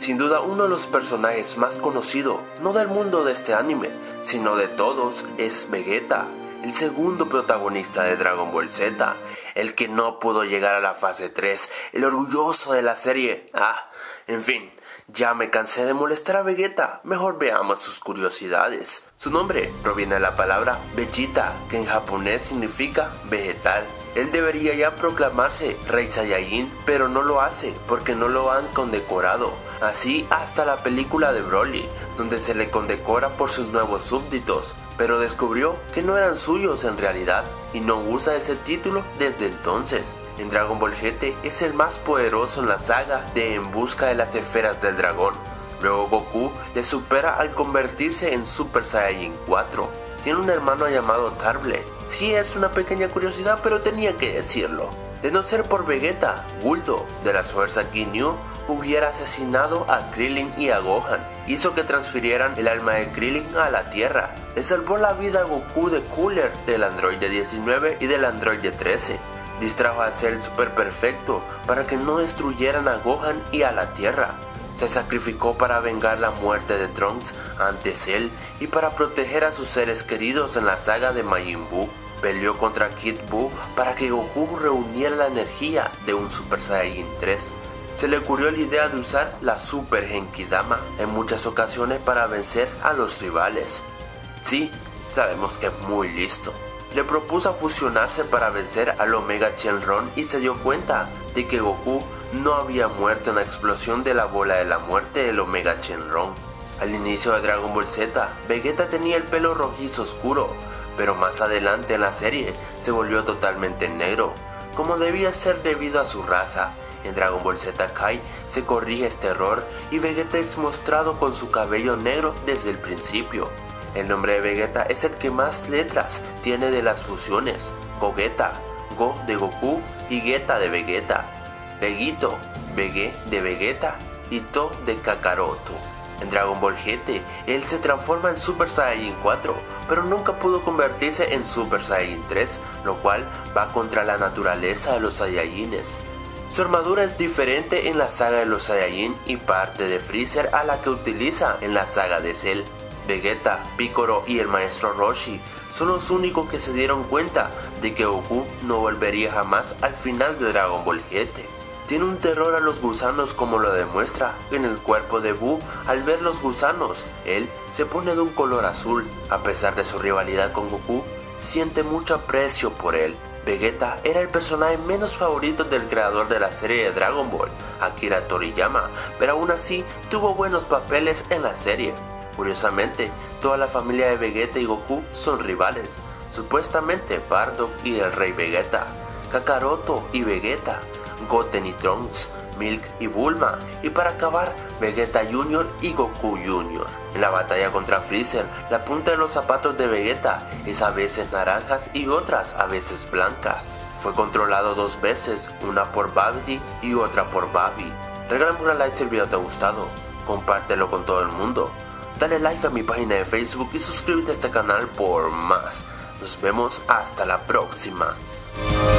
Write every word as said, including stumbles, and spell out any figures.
Sin duda uno de los personajes más conocidos, no del mundo de este anime, sino de todos, es Vegeta, el segundo protagonista de Dragon Ball Z, el que no pudo llegar a la fase tres, el orgulloso de la serie. Ah, en fin, ya me cansé de molestar a Vegeta, mejor veamos sus curiosidades. Su nombre proviene de la palabra Vegeta, que en japonés significa vegetal. Él debería ya proclamarse Rey Saiyajin, pero no lo hace porque no lo han condecorado. Así hasta la película de Broly, donde se le condecora por sus nuevos súbditos, pero descubrió que no eran suyos en realidad y no usa ese título desde entonces. En Dragon Ball G T es el más poderoso en la saga de En Busca de las Esferas del Dragón. Luego Goku le supera al convertirse en Super Saiyajin cuatro. Tiene un hermano llamado Tarble. Sí, es una pequeña curiosidad, pero tenía que decirlo. De no ser por Vegeta, Guldo, de las fuerzas Ginyu, hubiera asesinado a Krillin y a Gohan. Hizo que transfirieran el alma de Krillin a la Tierra. Le salvó la vida a Goku de Cooler, del androide diecinueve y del androide trece. Distrajo a Cell Super Perfecto para que no destruyeran a Gohan y a la Tierra. Se sacrificó para vengar la muerte de Trunks ante Cell y para proteger a sus seres queridos en la saga de Majin Buu. Peleó contra Kid Buu para que Goku reuniera la energía de un Super Saiyajin tres. Se le ocurrió la idea de usar la Super Genkidama en muchas ocasiones para vencer a los rivales. Sí, sabemos que es muy listo. Le propuso fusionarse para vencer al Omega Shenron y se dio cuenta de que Goku no había muerto en la explosión de la bola de la muerte del Omega Shenron. Al inicio de Dragon Ball Z, Vegeta tenía el pelo rojizo oscuro, pero más adelante en la serie se volvió totalmente negro, como debía ser debido a su raza. En Dragon Ball Z Kai se corrige este error y Vegeta es mostrado con su cabello negro desde el principio. El nombre de Vegeta es el que más letras tiene de las fusiones: Gogeta, Go de Goku y Geta de Vegeta, Vegito, Vegue de Vegeta y To de Kakaroto. En Dragon Ball G T, él se transforma en Super Saiyajin cuatro, pero nunca pudo convertirse en Super Saiyajin tres, lo cual va contra la naturaleza de los Saiyajines. Su armadura es diferente en la saga de los Saiyajin y parte de Freezer a la que utiliza en la saga de Cell. Vegeta, Piccolo y el maestro Roshi son los únicos que se dieron cuenta de que Goku no volvería jamás al final de Dragon Ball G T. Tiene un terror a los gusanos, como lo demuestra en el cuerpo de Buu. Al ver los gusanos, él se pone de un color azul. A pesar de su rivalidad con Goku, siente mucho aprecio por él. Vegeta era el personaje menos favorito del creador de la serie de Dragon Ball, Akira Toriyama, pero aún así tuvo buenos papeles en la serie. Curiosamente, toda la familia de Vegeta y Goku son rivales, supuestamente Bardock y el Rey Vegeta, Kakaroto y Vegeta, Goten y Trunks, Milk y Bulma, y para acabar, Vegeta Junior y Goku Junior En la batalla contra Freezer, la punta de los zapatos de Vegeta es a veces naranjas y otras a veces blancas. Fue controlado dos veces, una por Babidi y otra por Babi. Regálame una like si el video te ha gustado, compártelo con todo el mundo. Dale like a mi página de Facebook y suscríbete a este canal por más. Nos vemos hasta la próxima.